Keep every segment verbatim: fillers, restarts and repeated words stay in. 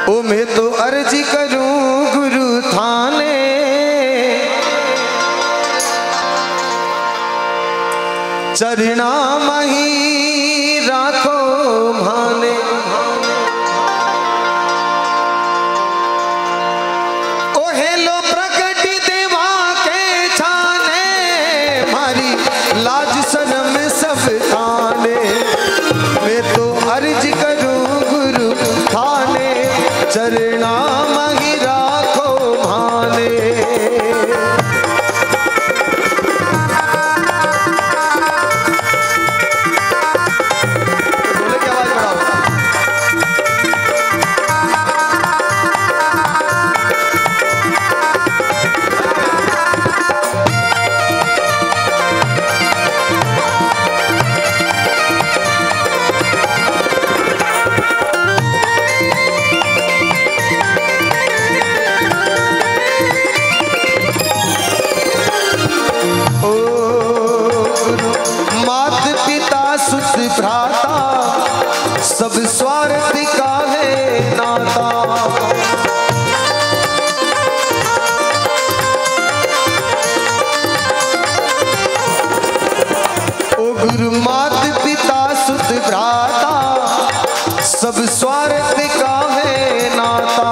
ओ मैं तो अर्जी करूं गुरु थाने, चरणा मही राखो भाने। ओ हेलो प्रकट देवा के छाने, मारी लाज शर्म सब थाने। मैं तो अर्ज करूं गुरु थाने, चरणा मही राखो भाने। सब स्वार्थ का है नाता, ओ गुरु मात पिता सुत भ्राता, सब स्वार्थ का है नाता।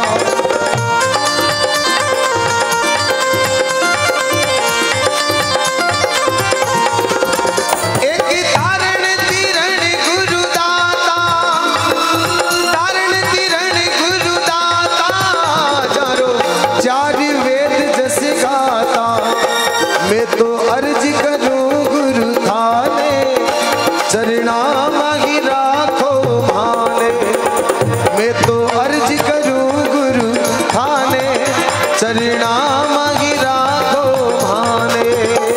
चरणा मही राखो भाने।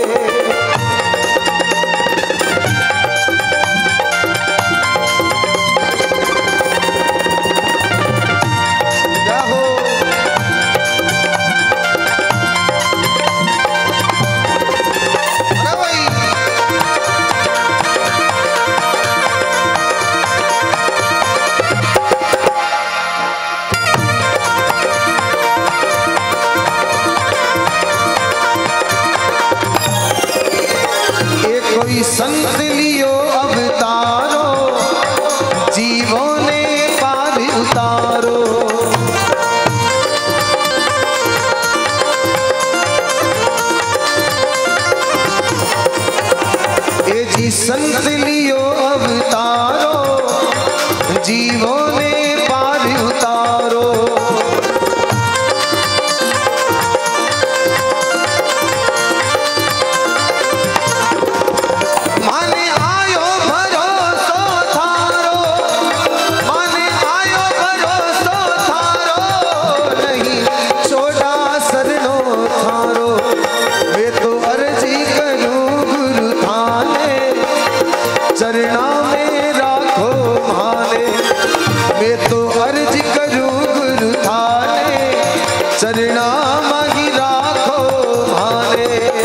जाहो कोई संत लियो अवतारो, जीवों ने पार उतारो। ए जी संत लियो अवतारो, जीवों ने पार उतारो। चरणा में राखो भाने, मैं तो अर्ज करूं गुरु थाने, चरणा मही राखो भाने।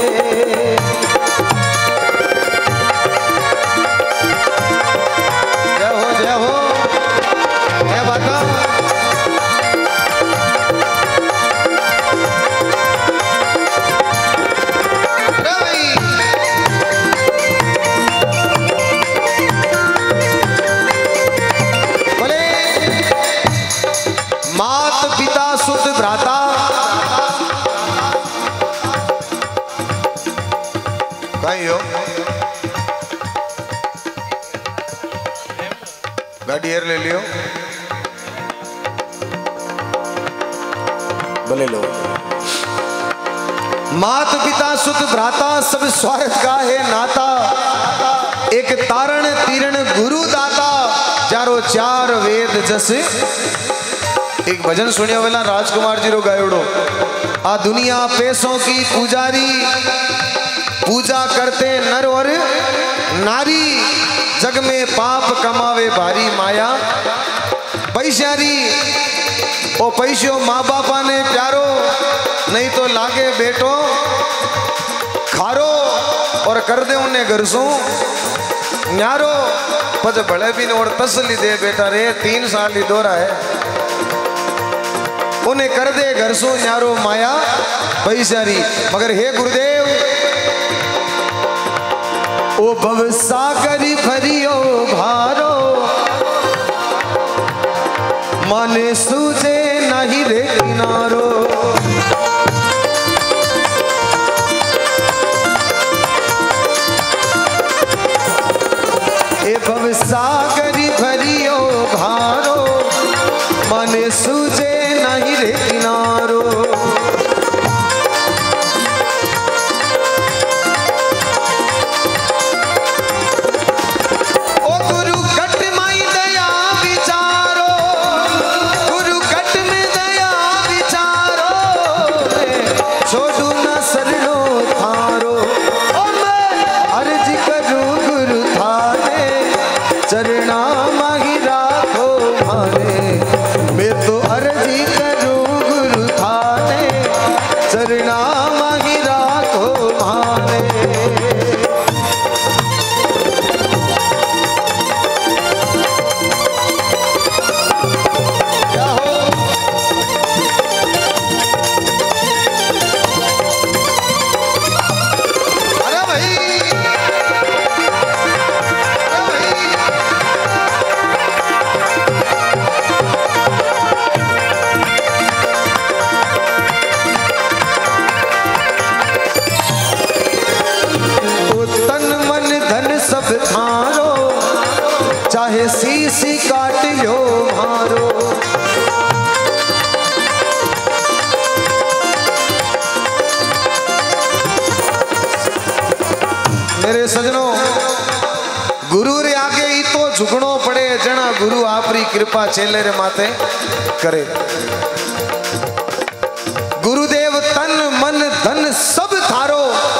जय हो जय हो जय बाबा। मात पिता सुत भ्राता, कहीं हो गाड़ी एयर ले लियो, बोले लो। मात पिता सुत भ्राता, सब स्वार्थ का है नाता। एक तारण तीरण गुरु दाता, चारों चार वेद जस। एक भजन सुनियो वाला राजकुमार जी रो गायोड़ो। आ दुनिया पैसों की पुजारी, पूजा करते नर और नारी। जग में पाप कमावे भारी माया, पैसारी ओ पैसो माँ बापा ने प्यारो, नहीं तो लागे बेटो खारो और कर दे उन्हें गरसो न्यारो। पज भले भी और तसली दे बेटा रे, तीन साल ही दौरा है। उन्हें कर दे घर सो न्यारो माया पैसारी। मगर हे गुरुदेव ओ भव सागरी भरियो भारो माने सूझे नहीं रे किनारो। ए भव सागरी भरियो भारो माने सूझे नहीं रे किनारो। चाहे शीशी काट लो मारो। मेरे सजनों गुरु रे आगे ही तो झुकनो पड़े जना गुरु आपरी कृपा चेले रे माथे करे। गुरुदेव तन मन धन सब थारो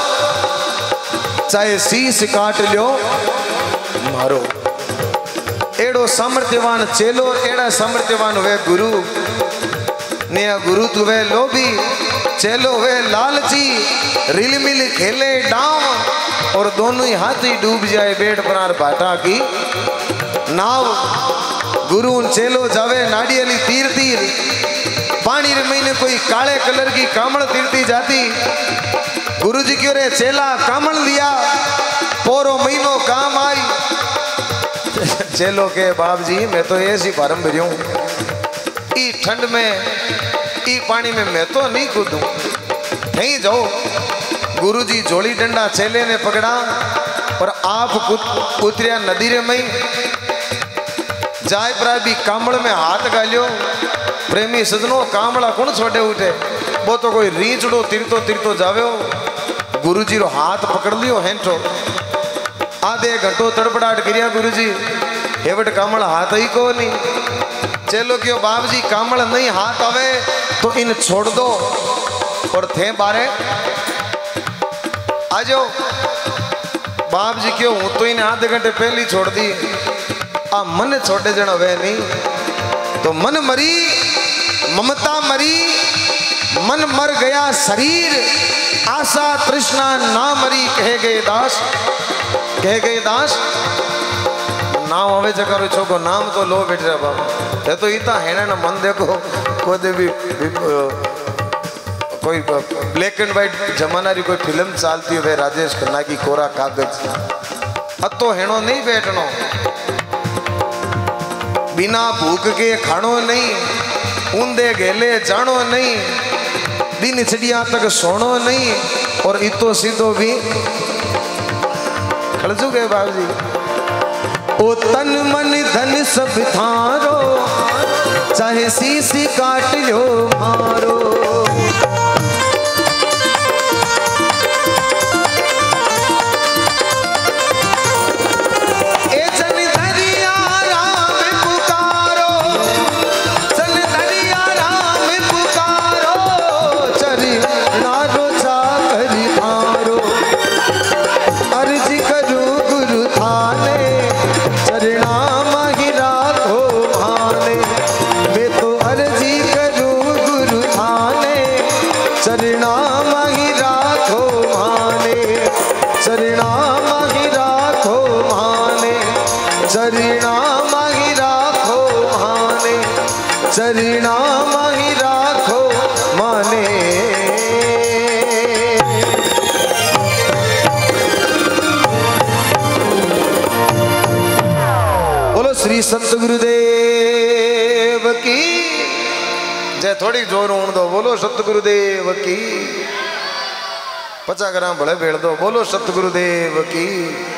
चाहे शीश काट लो मारो। एड़ो सामर्थ्यवान चेलो एड़ा सामर्थ्यवान वे गुरु ने गुरु तु वे लोभी चेलो वे लालची रिलमिल खेले डाव और दोनों ही हाथ ही डूब जाए बेड़ परार भाटा की नाव। गुरु चेलो जावे नाड़ियली तीर तीर पानी रे महीने कोई काले कलर की कामड़ तीरती जाती। गुरु जी क्यों रे चेला कामड़ लिया पोरो महीनो काम आई। चेलो के बाप जी मैं तो ऐसी फार्म भरी हूँ ई ठंड में ई पानी में मैं तो नहीं कूदूं नहीं जाओ। गुरुजी जोड़ी डंडा चेले ने पकड़ा और आप उतरिया नदी रे मई जाय पर भी कामड़ में हाथ गालियो। प्रेमी सजनों कामड़ा कौन छोटे उठे वो तो कोई रीचड़ो तिरतो तिरतो जावे। गुरुजी रो हाथ पकड़ लियो हेंठो आधे घंटो तड़पड़ाट करिया। गुरुजी हेवट कामड़ हाथ ही को नहीं। चलो क्यों बाप जी कामड़ नहीं हाथ आवे तो इन छोड़ दो और थे बारे आ जाओ। बाप जी क्यों हूं तो इन्हें आधे घंटे पहले छोड़ दी। आ मन छोटे जन वे नहीं तो मन मरी ममता मरी मन मर गया शरीर आशा तृष्णा ना मरी कहे गए दास कहे गए दास। नाम हवे जगह छोको नाम तो लो बैठ रहा बाबा। ये तो इतना है ना मन देखो कोई भी, भी कोई ब्लैक एंड व्हाइट जमाना री कोई फिल्म चलती है राजेश खन्ना की कोरा कागज अतो हेणो नहीं बैठनो बिना भूख के खानो नहीं ऊंधे गेले जानो नहीं दिन चिड़िया तक सोनो नहीं और इतो सीधो भी खड़जू गए बाबू जी। ओ तन मन धन सब थारो चाहे शीशी काट लो मारो। चरिणा माही राखो श्री संत गुरुदेव की जय। थोड़ी जोर ऊण दो, बोलो सतगुरुदेव की। पचास ग्राम भले भेड़ दो, बोलो सतगुरुदेव की।